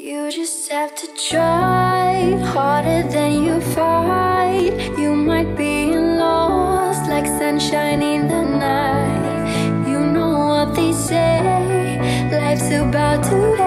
You just have to try harder than you fight. You might be lost like sunshine in the night. You know what they say, life's about to end.